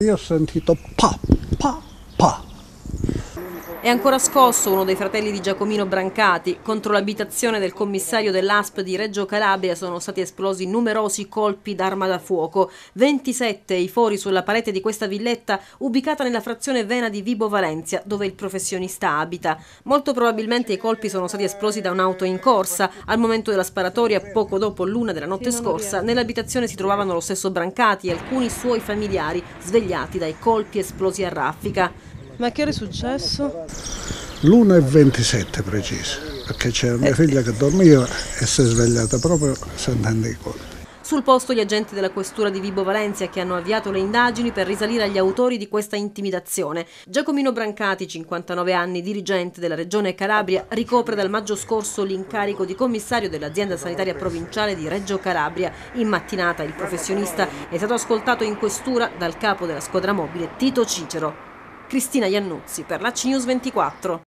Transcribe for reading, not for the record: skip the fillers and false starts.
Io ho sentito pa, pa, pa. È ancora scosso uno dei fratelli di Giacomino Brancati. Contro l'abitazione del commissario dell'ASP di Reggio Calabria sono stati esplosi numerosi colpi d'arma da fuoco. 27 i fori sulla parete di questa villetta ubicata nella frazione Vena di Vibo Valentia, dove il professionista abita. Molto probabilmente i colpi sono stati esplosi da un'auto in corsa. Al momento della sparatoria, poco dopo l'1 della notte scorsa, nell'abitazione si trovavano lo stesso Brancati e alcuni suoi familiari svegliati dai colpi esplosi a raffica. Ma che ora è successo? L'1:27 preciso, perché c'era mia figlia che dormiva e si è svegliata proprio sentendo i colpi. Sul posto gli agenti della questura di Vibo Valentia che hanno avviato le indagini per risalire agli autori di questa intimidazione. Giacomino Brancati, 59 anni, dirigente della Regione Calabria, ricopre dal maggio scorso l'incarico di commissario dell'azienda sanitaria provinciale di Reggio Calabria. In mattinata il professionista è stato ascoltato in questura dal capo della squadra mobile Tito Cicero. Cristina Iannuzzi per l'ACI News 24.